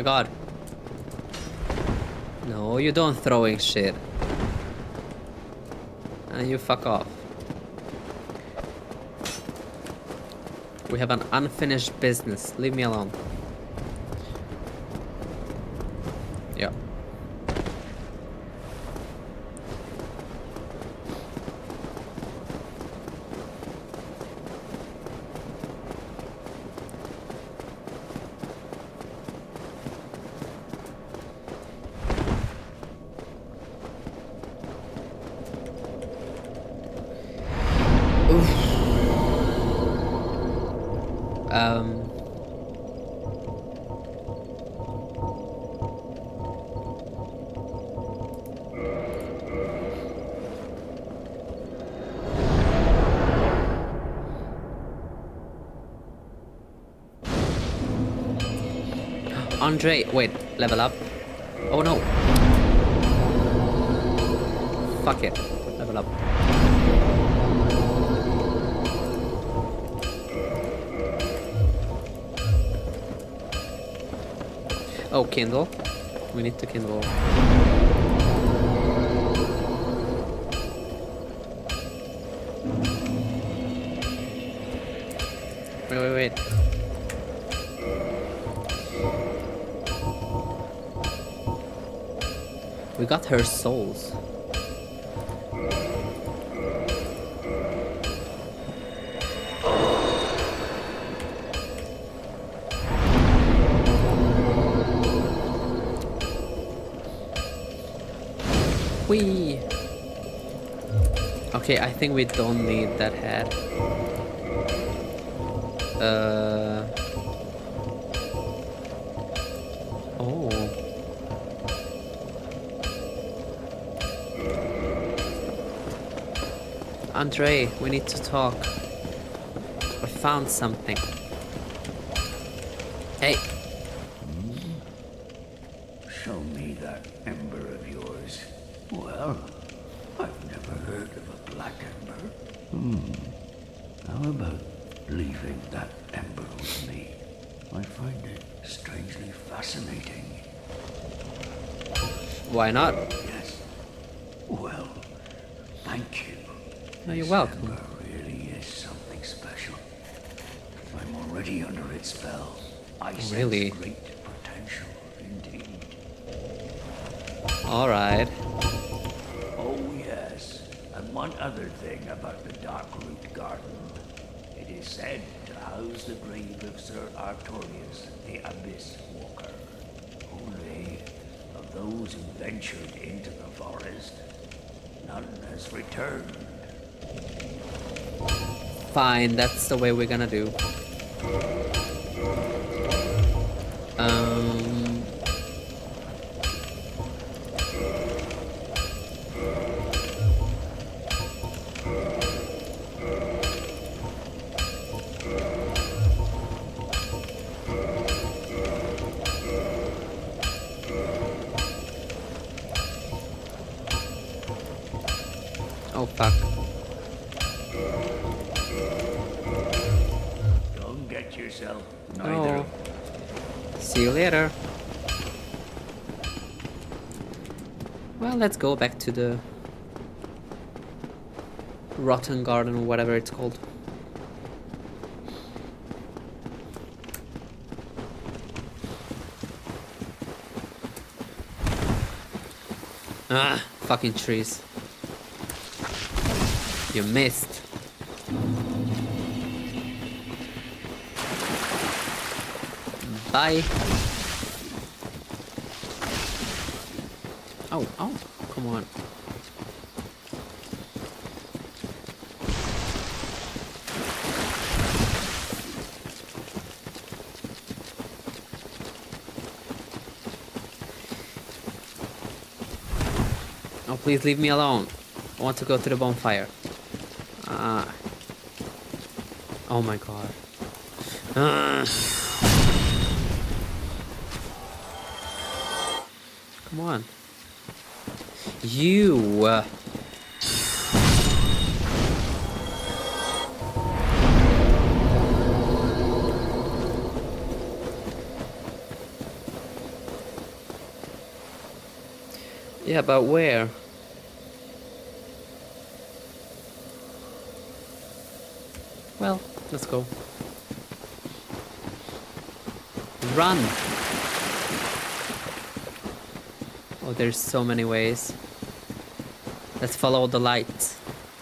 god. No, you don't throwing shit. And you fuck off. We have an unfinished business. Leave me alone. Yeah. Andre, wait, level up. Oh no. Fuck it, level up. Oh, kindle. We need to kindle. Wait. We got her souls. Whee! Okay, I think we don't need that head. Oh. Andre, we need to talk. I found something. Hey. Show me that ember of yours. Well, I've never heard of a black ember. How about leaving that ember with me? I find it strangely fascinating. Why not? Yes. Well, thank you. No, you're This welcome. ember really is something special. I'm already under its spell. I Really? sense great potential indeed. Alright. Oh yes, and one other thing about the Darkroot Garden. It is said to house the grave of Sir Artorius, the Abyss Walker. Only of those who ventured into the forest, none has returned. Fine, that's the way we're gonna do. Oh fuck. Don't get yourself neither. No. See you later. Well, let's go back to the Rotten Garden or whatever it's called. Ah, fucking trees. You missed. Bye. Oh, come on. Oh, please leave me alone. I want to go to the bonfire. Oh my god. Come on. You. Yeah, but where? Well, let's go. Run! Oh, there's so many ways. Let's follow the lights.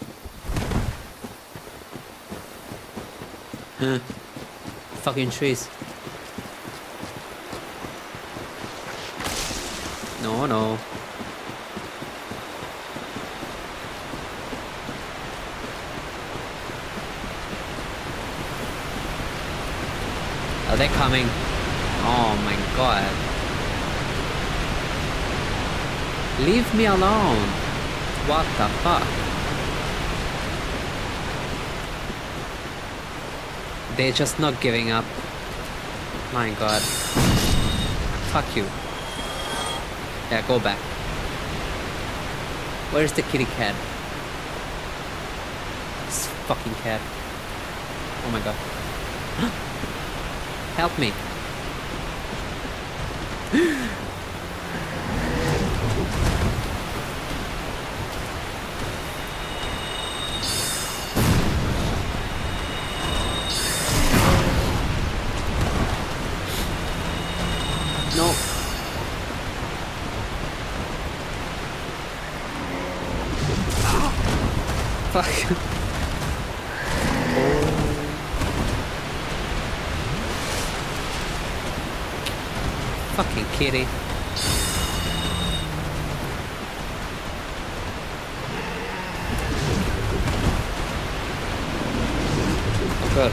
Huh. Fucking trees. No, no. Are they coming? Oh my god. Leave me alone. What the fuck? They're just not giving up. My god. Fuck you. Yeah, go back. Where's the kitty cat? This fucking cat. Oh my god. Help me. No. Fuck. Fucking kitty. Oh god.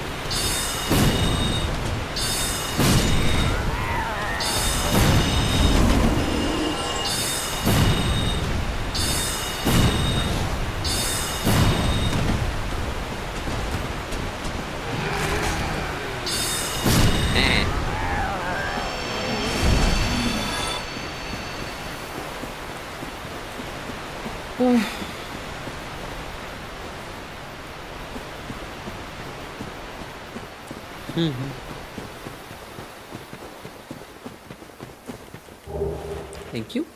Thank you.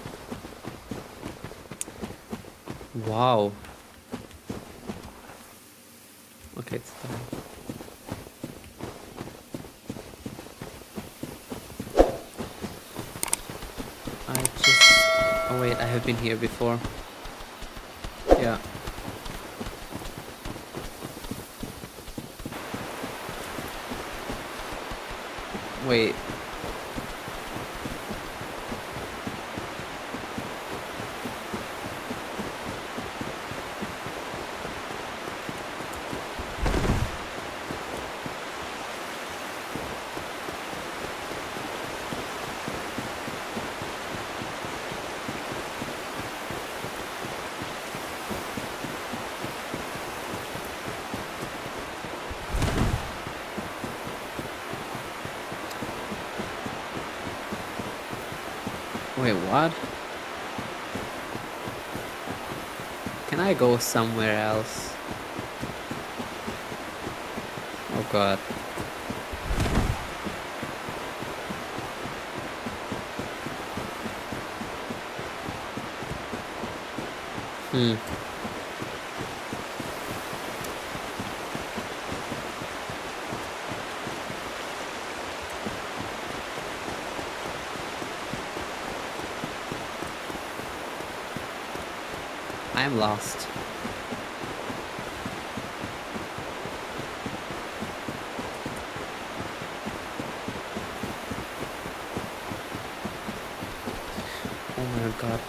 Wow. Okay, it's done. Oh wait, I have been here before. Yeah. Wait. Wait, what? Can I go somewhere else? Oh god. I'm lost. Oh my god.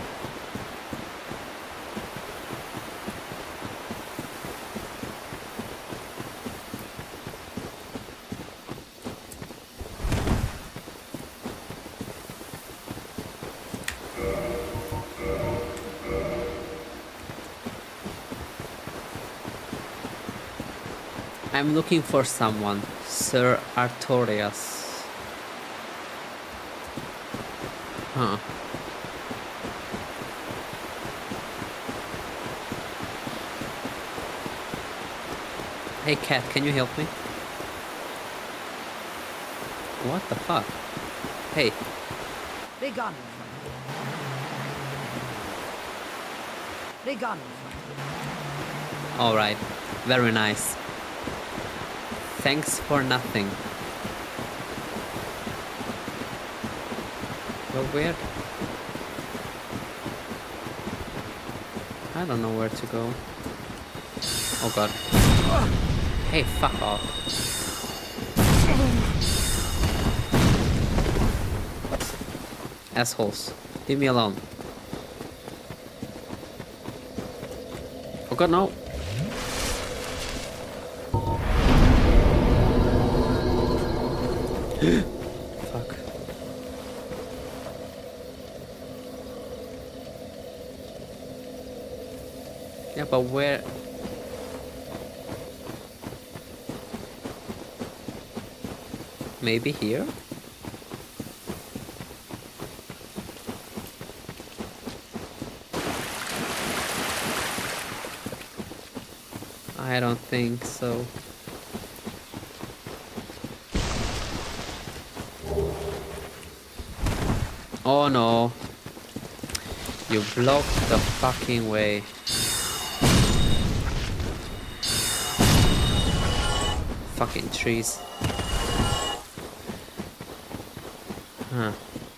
I'm looking for someone, Sir Artorias. Huh. Hey cat, can you help me? What the fuck? Hey. Be gone from here. Regan. Alright, very nice. Thanks for nothing. Well, weird. I don't know where to go. Oh god. Hey, fuck off. Assholes. Leave me alone. Oh god, no. Fuck. Yeah, but where? Maybe here? I don't think so. Oh no. You blocked the fucking way. Fucking trees. Huh.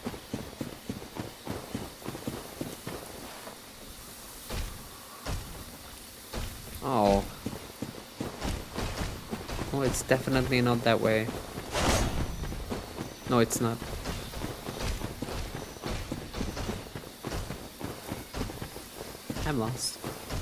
Oh. Oh, it's definitely not that way. No, it's not. I'm lost.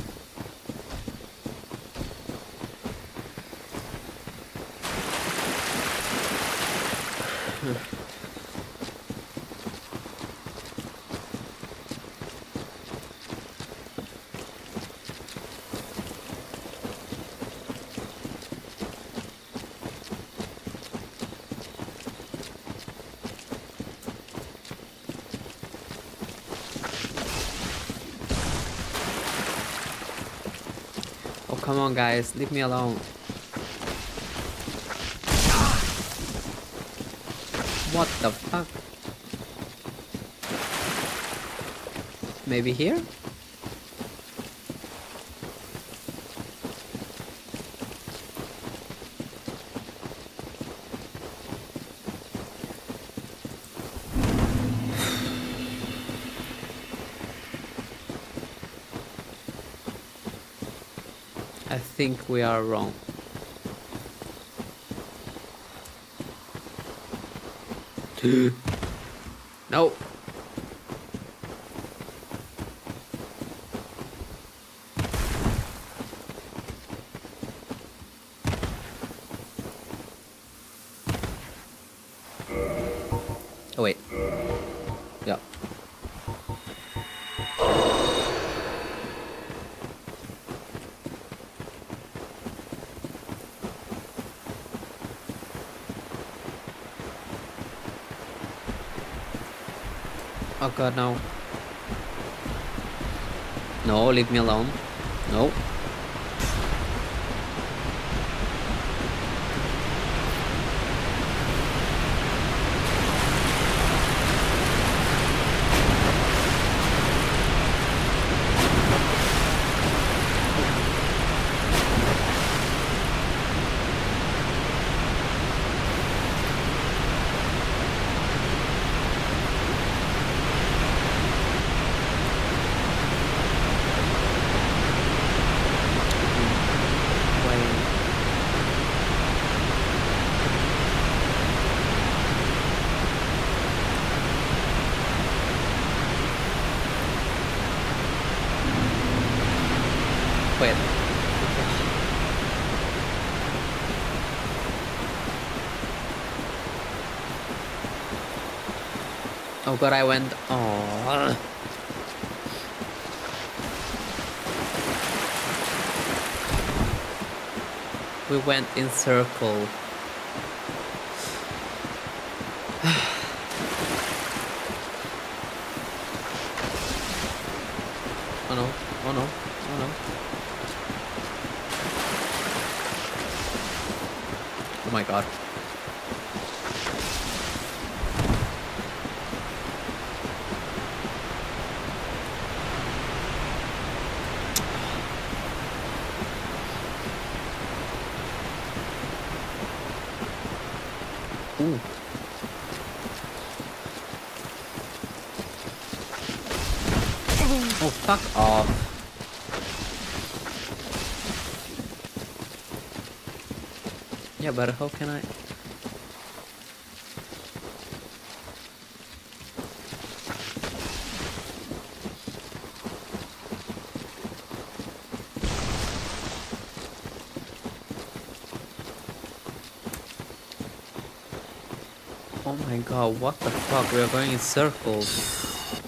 Oh, come on, guys. Leave me alone. What the fuck? Maybe here? I think we are wrong. No. Oh wait. Yeah. Oh god, no. No, leave me alone. No. Wait. Oh god, I went. Oh. We went in circle. Oh no, oh no, oh no. Oh my god. Ooh. Oh, fuck off. Yeah, but how can I... Oh my god, what the fuck? We are going in circles.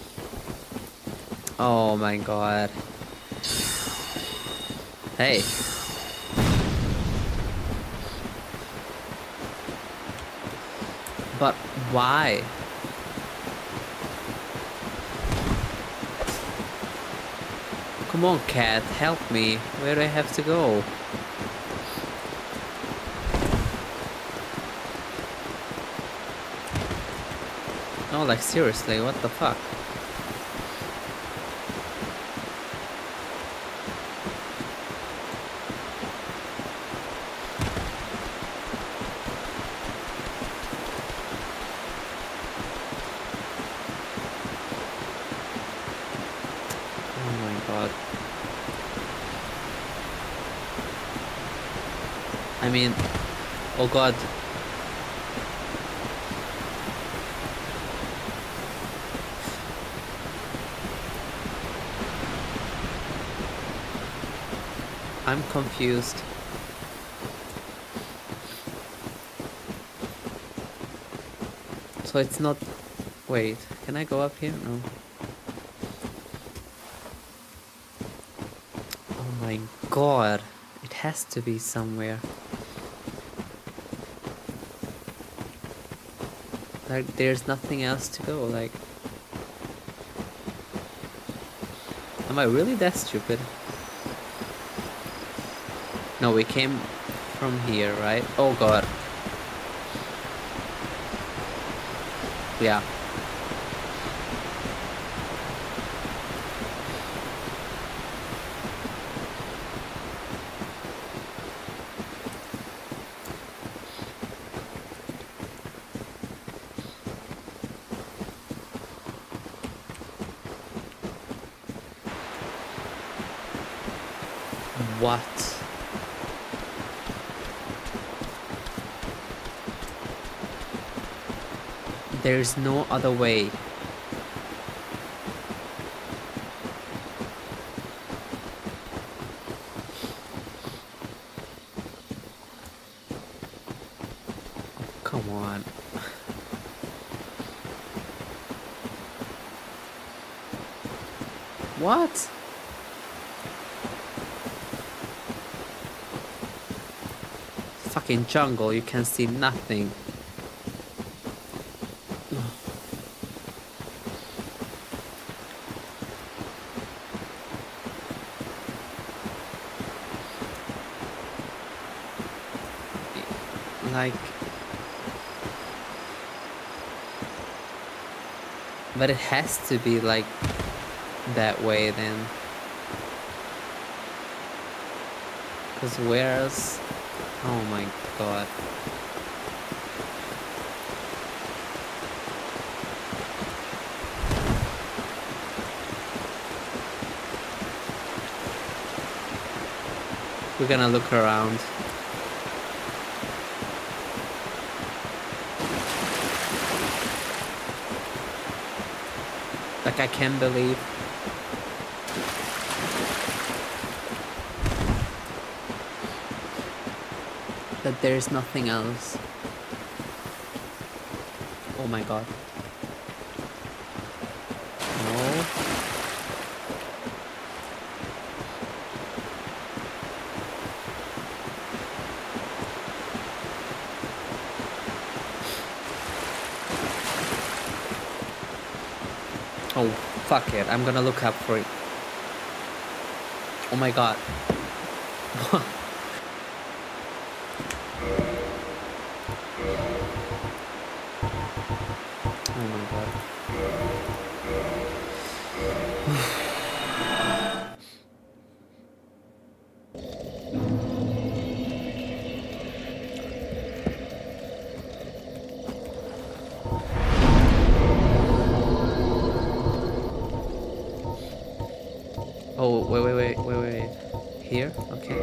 Oh my god. Hey. But why? Come on, cat, help me. Where do I have to go? No, like seriously, what the fuck? Oh my god. I mean, oh god. I'm confused. So it's not... Wait, can I go up here? No. Oh my god. It has to be somewhere. Like, there's nothing else to go, like... Am I really that stupid? No, we came from here, right? Oh god. Yeah. What? There's no other way. Come on. What? Fucking jungle, you can see nothing. Like... But it has to be like that way then. Cause where else? Oh my god. We're gonna look around. Like, I can't believe that there's nothing else. Oh my god. No. Oh, fuck it. I'm gonna look up for it. Oh my god. Oh my god. Oh, wait. Here? Okay.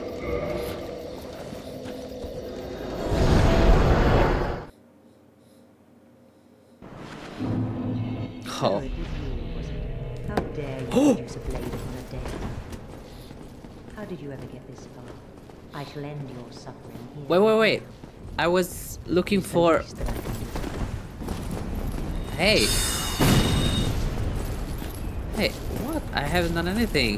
So Oh. it was you, was it? How dare you use a blade upon a dead man? How did you ever get this far? I shall end your suffering here. Wait. I was looking It's the for... least that I can do. Hey. Hey, what? I haven't done anything.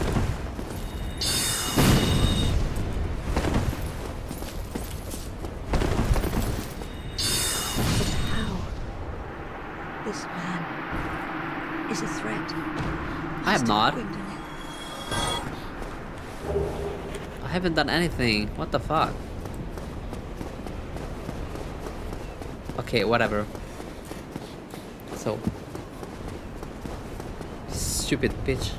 But how? This man is a threat. I am not. Gwendolyn. I haven't done anything. What the fuck? Okay, whatever. So... Stupid bitch.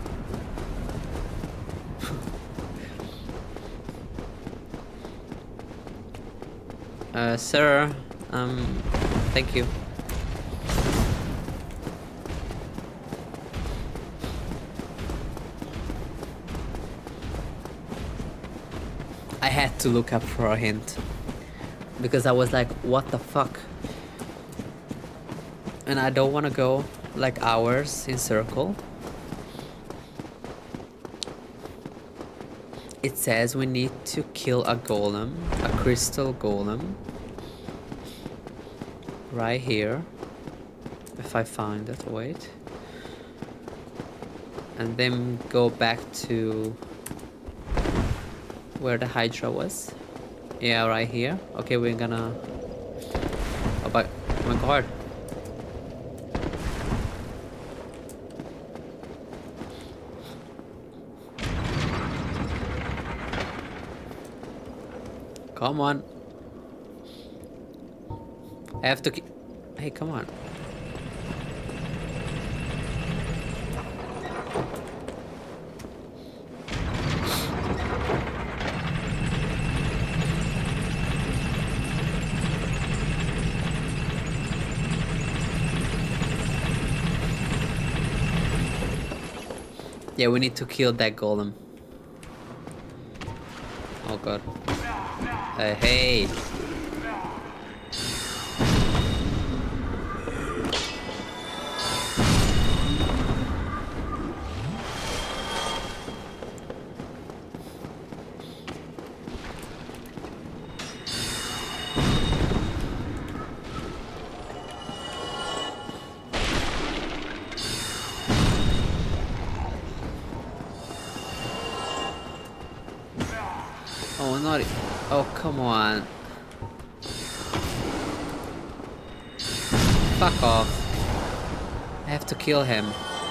Sir, thank you. I had to look up for a hint because I was like, what the fuck? And I don't want to go like hours in circle. It says we need to kill a golem, a crystal golem, right here. If I find it, wait. And then go back to where the Hydra was. Yeah, right here. Okay, we're gonna... Oh, but... oh my god. Come on. I have to... Hey, come on. Yeah, we need to kill that golem. Oh god. Hey. Oh, not... Oh, come on. Fuck off. I have to kill him.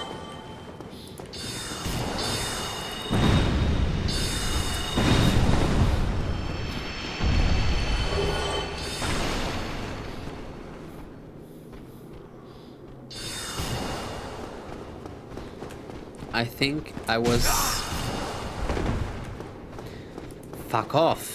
I think I was... Fuck off.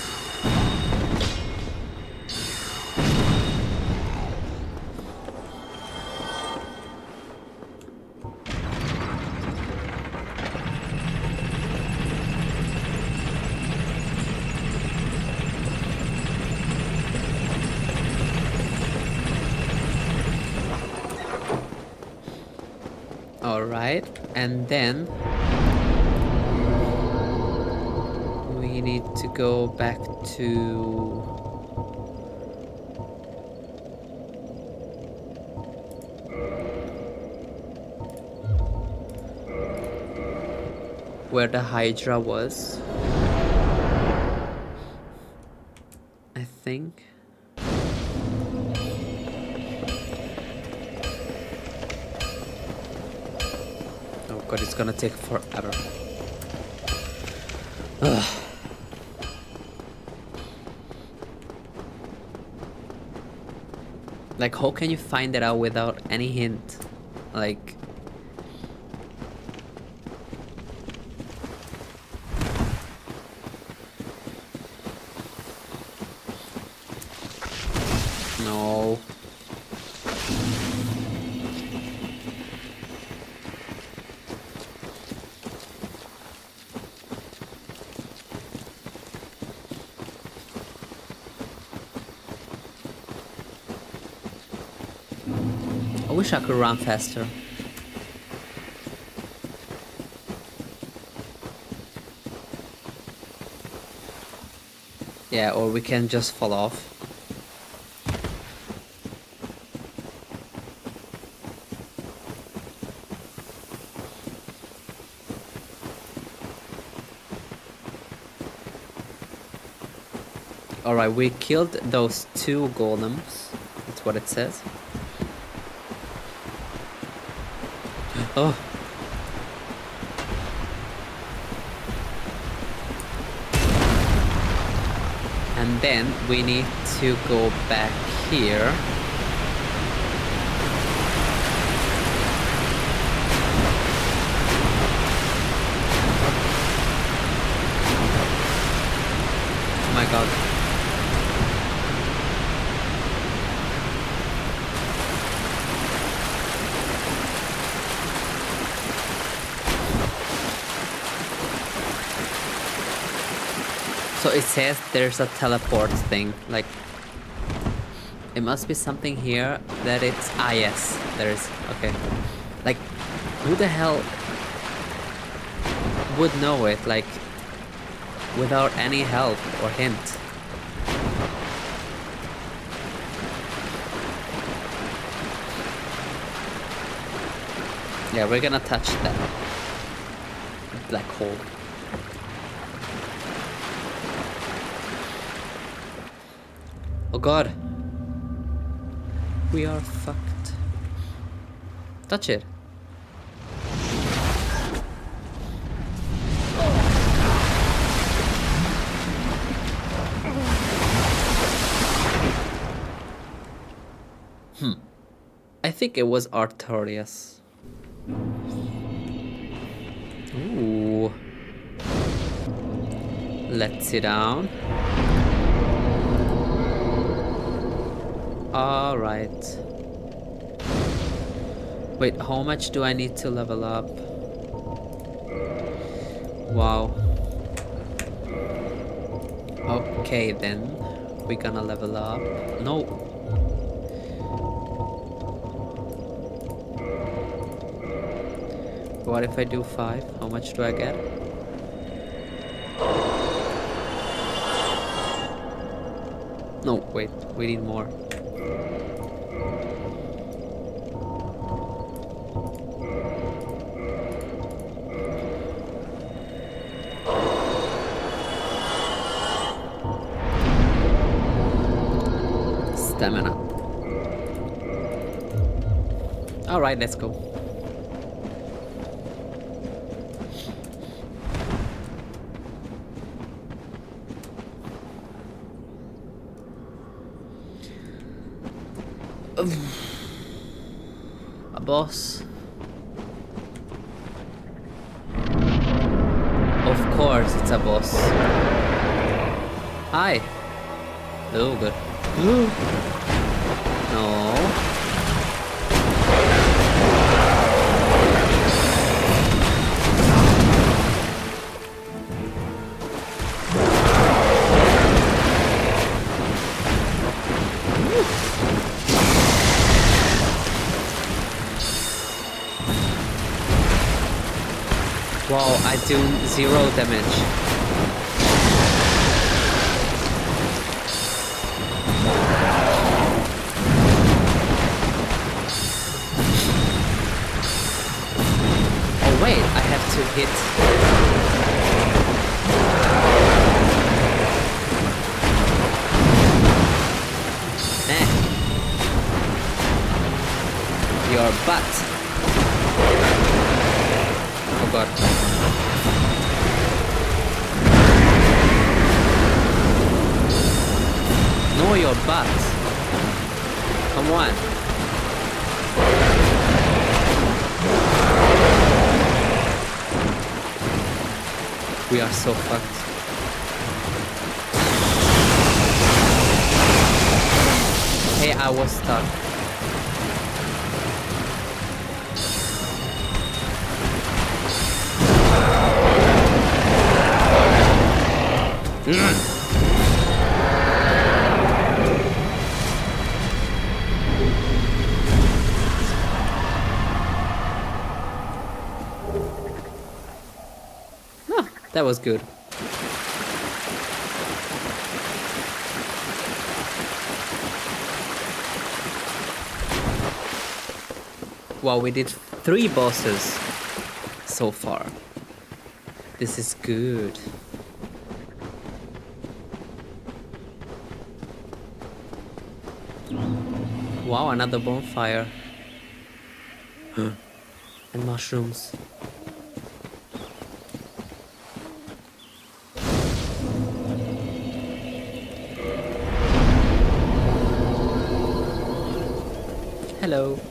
All right, and then we need to go back to where the Hydra was, I think. Oh god, it's gonna take forever. Ugh. Like, how can you find it out without any hint? Like... No. wish I could run faster. Yeah, or we can just fall off. Alright, we killed those 2 golems. That's what it says. Oh. And then we need to go back here. Oh my god. So it says there's a teleport thing, like it must be something here that it's, ah yes, there is, okay. Like, who the hell would know it, like, without any help or hint? Yeah, we're gonna touch that black hole. Oh god. We are fucked. Touch it. I think it was Artorias. Ooh. Let's sit down. Alright. Wait, how much do I need to level up? Wow. Okay then. We're gonna level up. No. What if I do 5? How much do I get? No, wait, we need more. Stamina. Alright, let's go. A boss. Of course it's a boss. Hi. Oh, good. No. Wow, I do 0 damage. Oh wait, I have to hit. Your butt. Oh god. No, your butt. Come on. We are so fucked. Hey, I was stuck. That was good. Wow, we did 3 bosses so far. This is good. Wow, another bonfire. And mushrooms. Hello.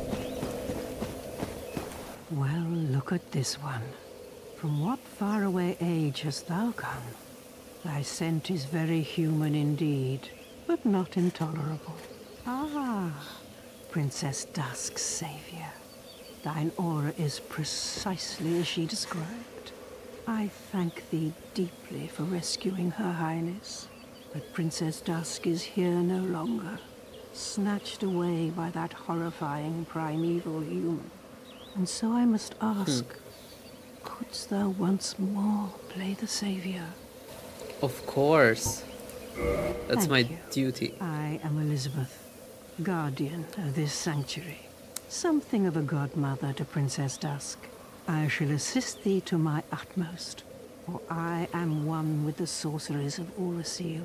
Well, look at this one. From what faraway age hast thou come? Thy scent is very human indeed, but not intolerable. Ah, Princess Dusk's savior. Thine aura is precisely as she described. I thank thee deeply for rescuing Her Highness, but Princess Dusk is here no longer, snatched away by that horrifying primeval human. And so I must ask, couldst thou once more play the savior? Of course. That's Thank my you. duty. I am Elizabeth, guardian of this sanctuary. Something of a godmother to Princess Dusk. I shall assist thee to my utmost, for I am one with the sorceries of Oolacile.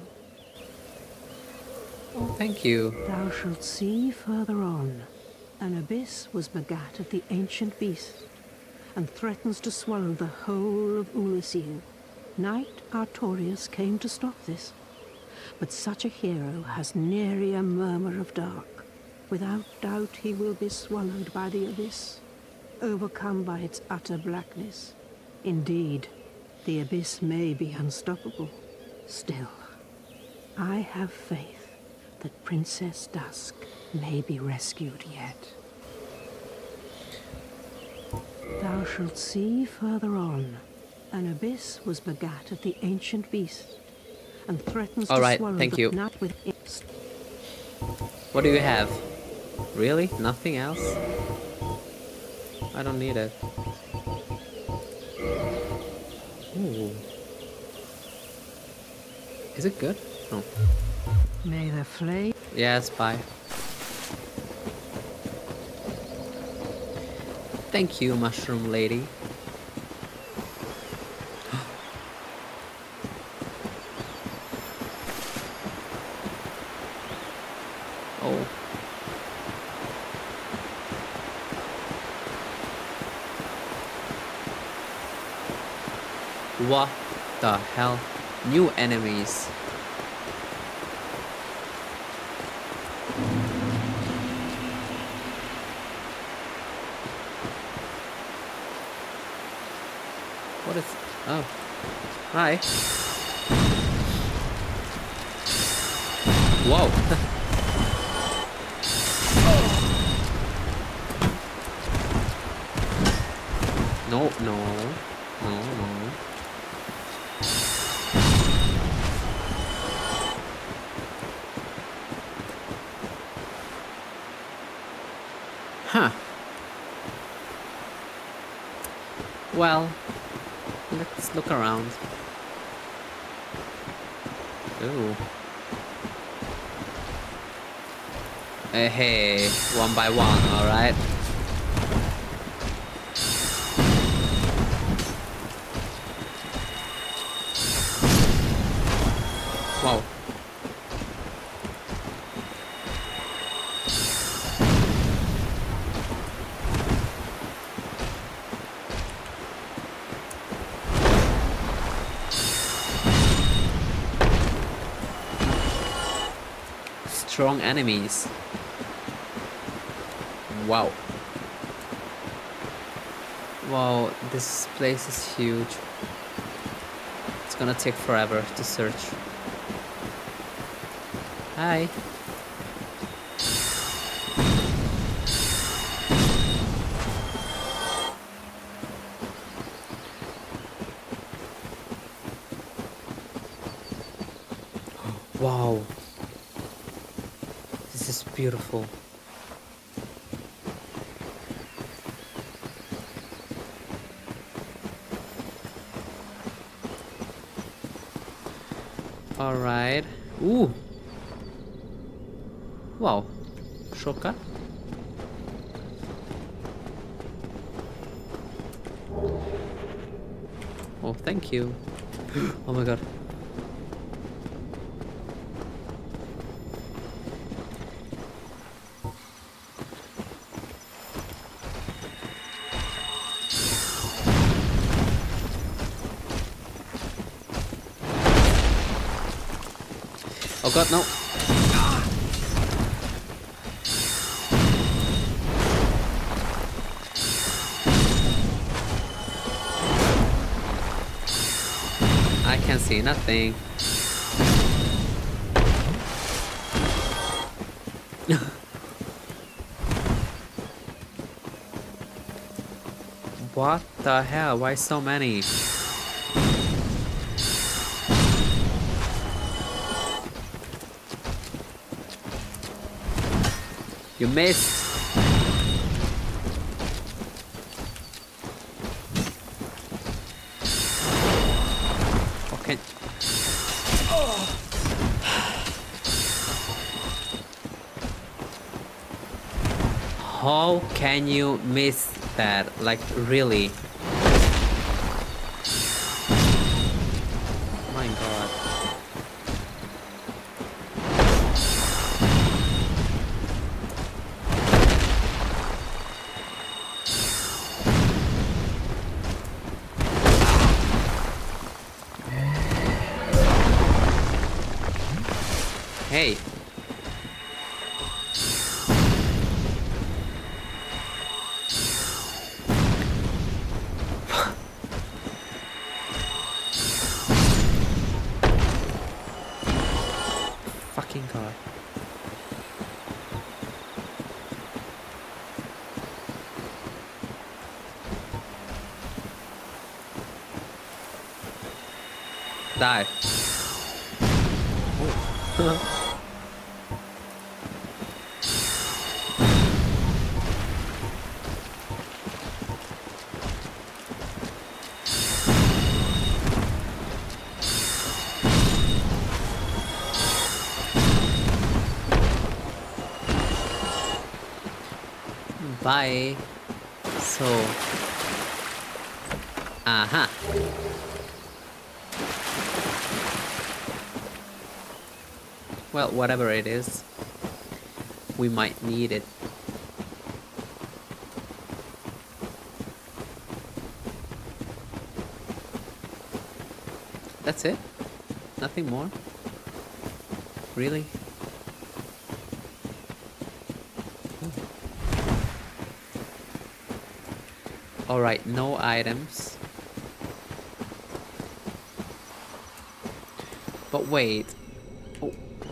Oh, thank you. Thou shalt see further on. An abyss was begat of the ancient beast, and threatens to swallow the whole of Oolacile. Knight Artorius came to stop this, but such a hero has nary a murmur of dark. Without doubt he will be swallowed by the abyss, overcome by its utter blackness. Indeed, the abyss may be unstoppable. Still, I have faith that Princess Dusk may be rescued yet. Thou shalt see further on. An abyss was begat of the ancient beast, and threatens All to right, swallow thank the you. nut with its. What do you have? Really? Nothing else? I don't need it. Ooh. Is it good? No. May the flame. Yes, bye. Thank you, mushroom lady. Oh. What the hell? New enemies. What is... Oh. Hi. Whoa. No, no. No, no. Huh. Well, let's look around. Ooh. Hey, one by one, alright? Wow. Strong enemies. Wow. Wow, this place is huge. It's gonna take forever to search. Hi. Wow. This is beautiful. Alright. Ooh. Wow. Shortcut. Oh, thank you. Oh my god. Oh god, no. I can see nothing. What the hell? Why so many? You missed. Okay. How can you miss that? Like, really? My god. Hey. Fucking god. Die. Oh. Bye. So, well, whatever it is, we might need it. That's it? Nothing more? Really? Alright, no items. But wait. Oh.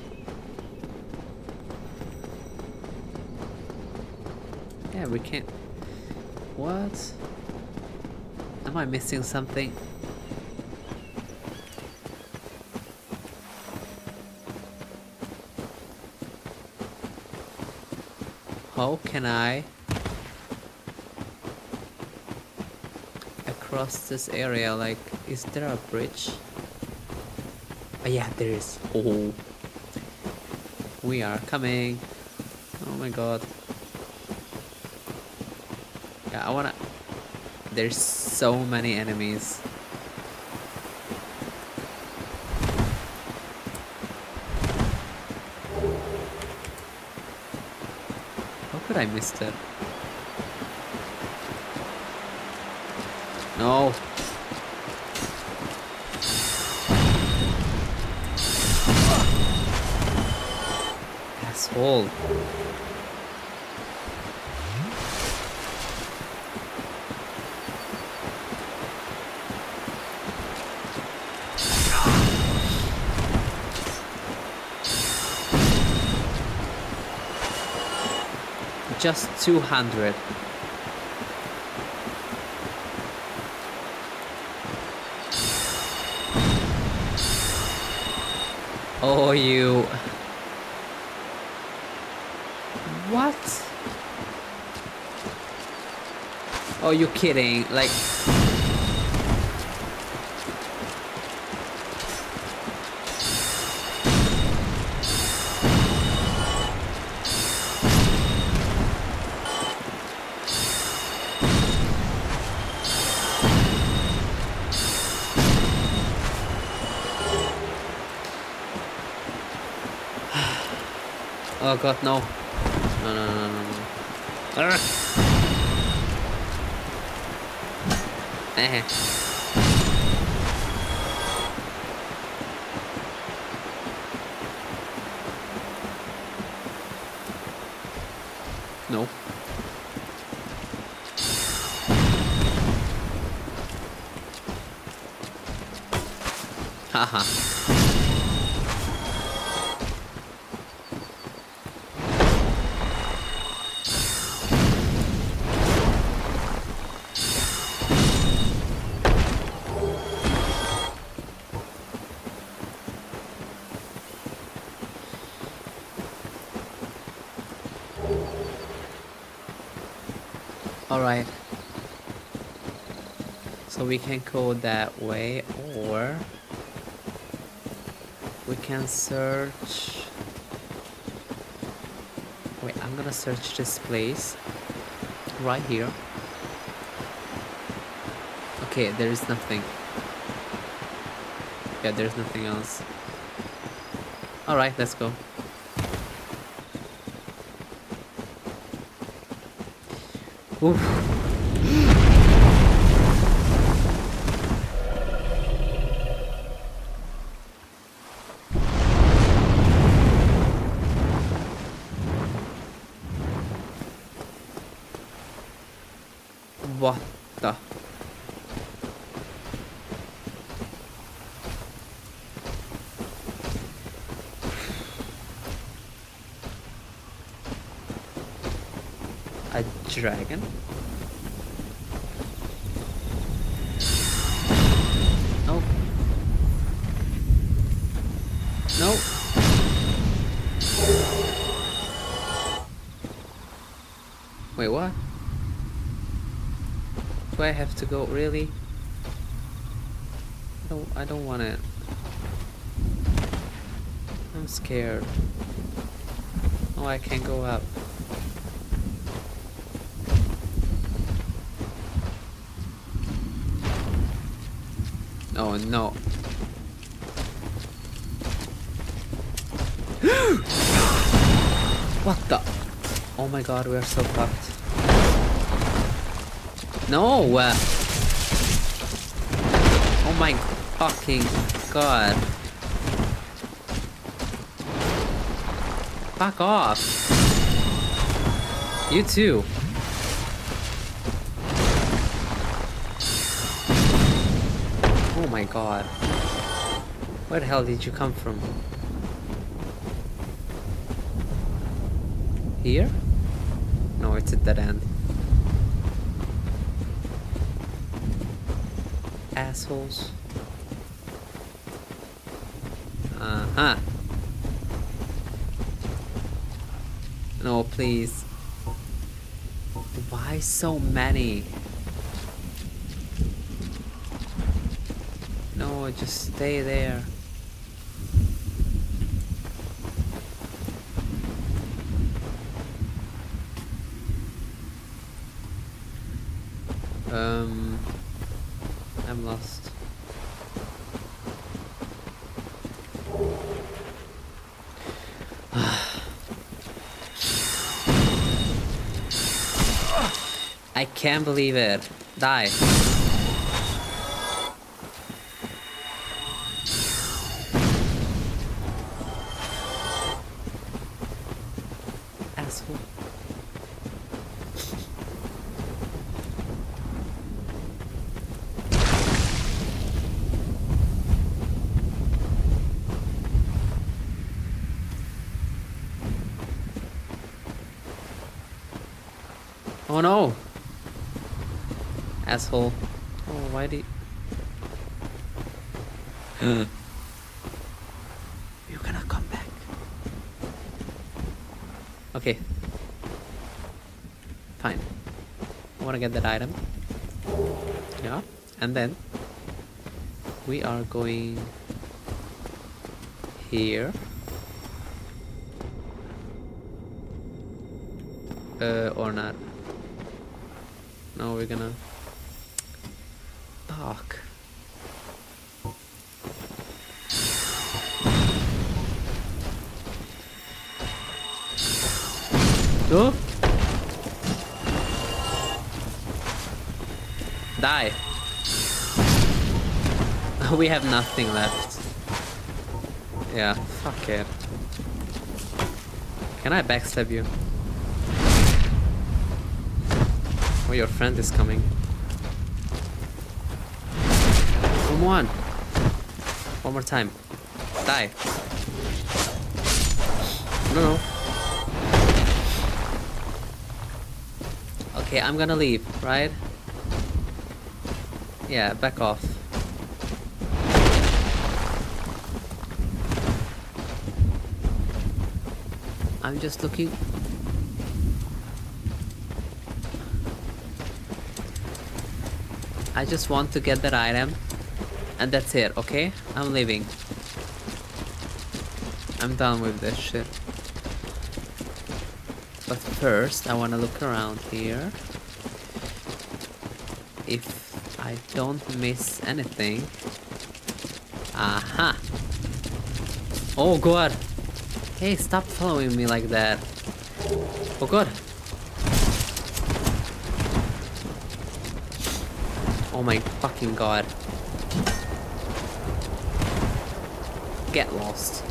Yeah, we can't. What? Am I missing something? How can I across this area? Like, is there a bridge? Oh yeah, there is. Oh, we are coming. Oh my god. Yeah, I wanna. There's so many enemies. How could I miss that? No. Asshole. Just 200. Oh, you. What? Oh, you kidding? Like. Oh god, no. No, no, no, no, no. Ugh. Eh. No. Haha. Alright. So we can go that way, or we can search. Wait, I'm gonna search this place right here. Okay, there is nothing. Yeah, there's nothing else. Alright, let's go. Oof. What the? A dragon? No. No. Wait, what? Do I have to go? Really? I don't want it. I'm scared. Oh, I can't go up. Oh no. What the? Oh my god, we are so fucked. No! Oh my fucking god. Fuck off. You too. Oh my god. Where the hell did you come from? Here? No, it's a dead end. Assholes. Uh-huh. No, please. Why so many? No, just stay there. I'm lost. I can't believe it. Die. Asshole. Oh no! Asshole. Oh, why did... You're gonna come back. Okay. Fine. I wanna get that item. Yeah. And then we are going here. Or not. No, we're gonna... Fuck. Oh! Die! We have nothing left. Yeah, fuck it. Can I backstab you? Oh, your friend is coming. Come on! One more time. Die! No. Okay, I'm gonna leave, right? Yeah, back off. I'm just looking. I just want to get that item. And that's it, okay? I'm leaving. I'm done with this shit. But first, I want to look around here. If I don't miss anything. Aha! Oh god! Hey, stop following me like that. Oh god! Oh my fucking god. Get lost.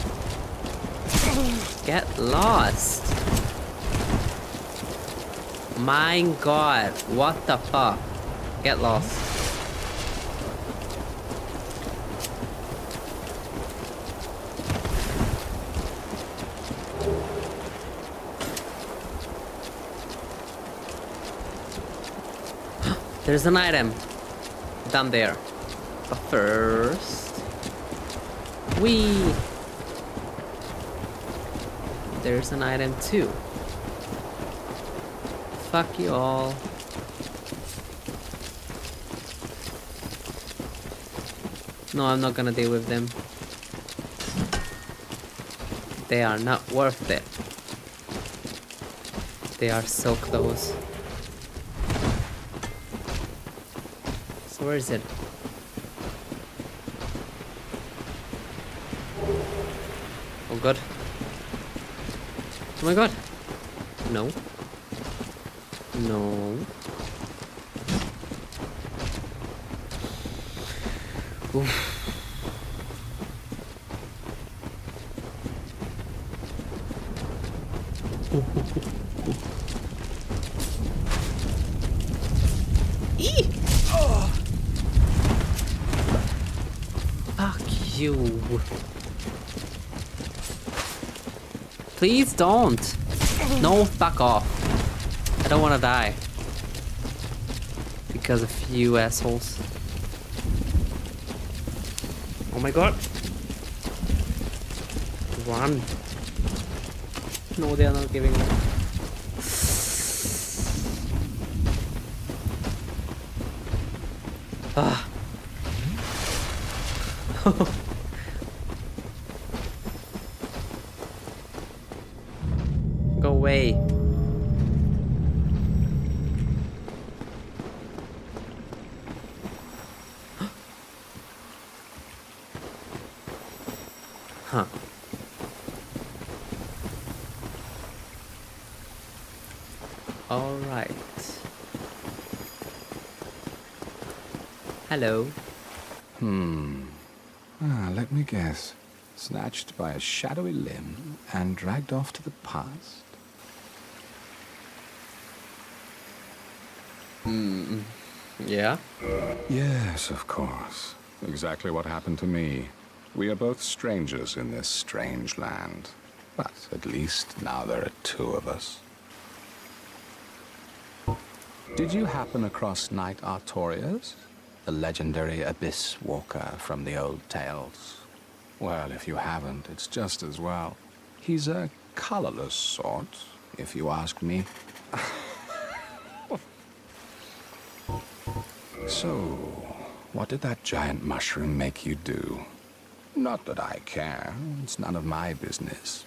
Get lost! My god, what the fuck? Get lost. There's an item down there. But first, there's an item too. Fuck you all. No, I'm not gonna deal with them. They are not worth it. They are so close. So where is it? Oh god. Oh my god. No. No. Oof. Eee! Oh. Fuck you. Please don't. No, fuck off. I don't want to die. Because of you assholes. Oh my god. Run. No, they are not giving up. Ah. Go away. Huh. All right. Hello. Let me guess. Snatched by a shadowy limb and dragged off to the past? Yeah? Yes, of course. Exactly what happened to me. We are both strangers in this strange land. But at least now there are two of us. Did you happen across Knight Artorias? The legendary Abyss Walker from the old tales? Well, if you haven't, it's just as well. He's a colorless sort, if you ask me. So, what did that giant mushroom make you do? Not that I care. It's none of my business.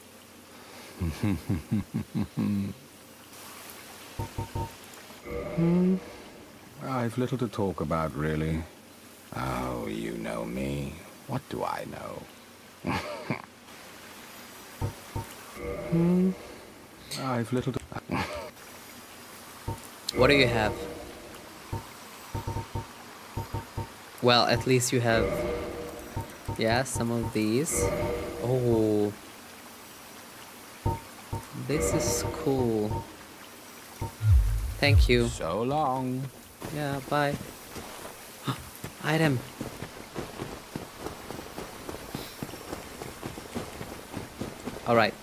I've little to talk about, really. Oh, you know me. What do I know? I've little to... What do you have? Well, at least you have, yeah, some of these. Oh, this is cool. Thank you. So long. Yeah, bye. Item. All right.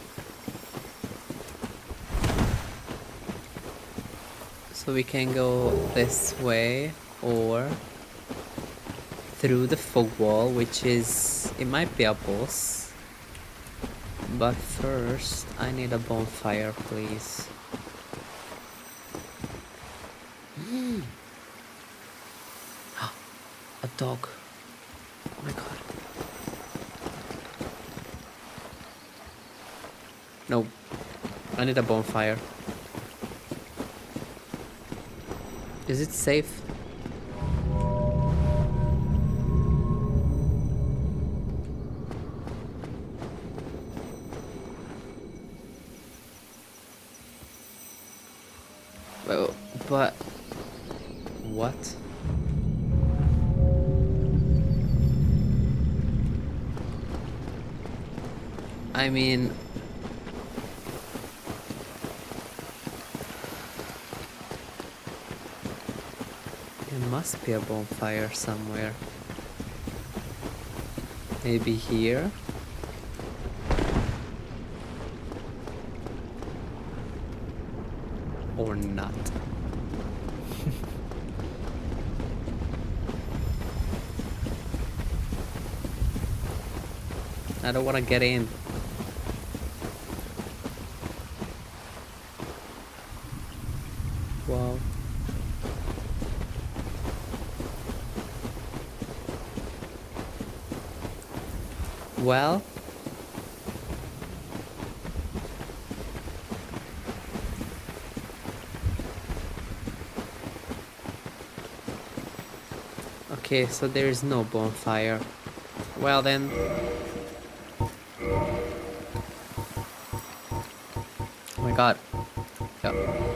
So we can go this way or through the fog wall, which is, it might be a boss. But first, I need a bonfire, please. A dog. Oh my god. No. I need a bonfire. Is it safe? Well, but what? I mean, there must be a bonfire somewhere. Maybe here? Or not. I don't want to get in. Wow. Well, okay, so there is no bonfire. Well then, oh my god. Yep.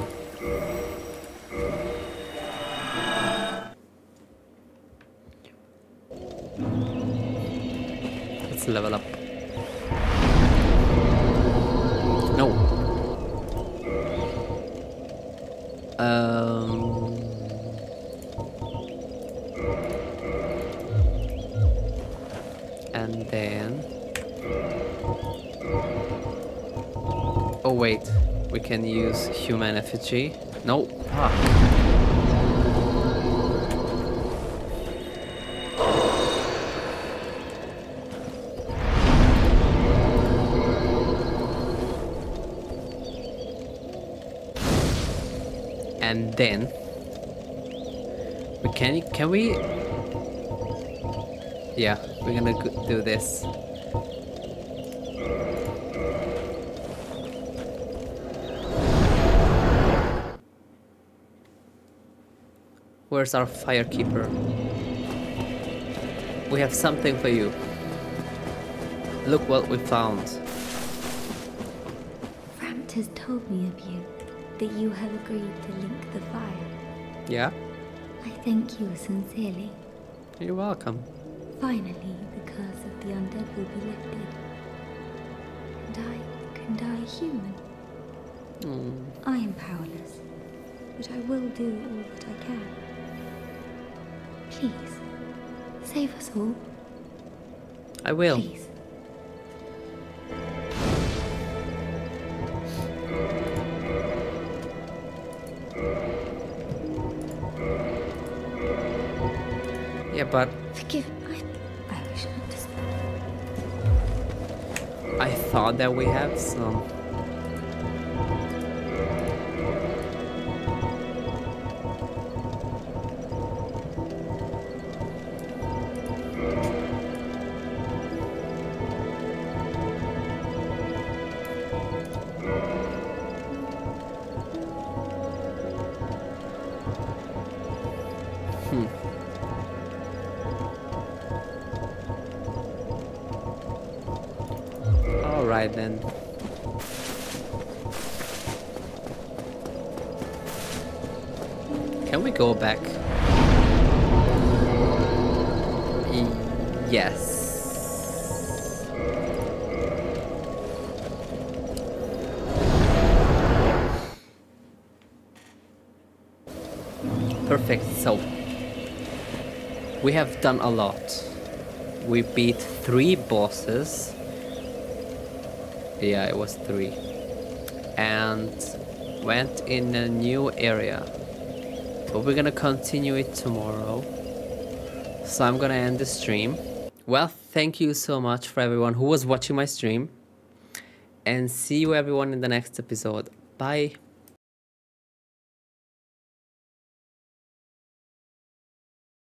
Let's level up. No. And then, oh wait, we can use human effigy. No. And then we can we, yeah, we're gonna do this. Where's our firekeeper? We have something for you. Look what we found. Ramt has told me of you, that you have agreed to link the fire. Yeah? I thank you sincerely. You're welcome. Finally, the curse of the undead will be lifted. And I can die human. I am powerless, but I will do all that I can. Please, save us all. I will. Please. Yeah, but Forgive me. I wish not to speak. I thought that we have some. All right then. go back. Yes. Perfect. So we have done a lot. We beat 3 bosses. Yeah, it was 3. And went in a new area. But we're gonna continue it tomorrow. So I'm gonna end the stream. Well, thank you so much for everyone who was watching my stream. And see you everyone in the next episode. Bye.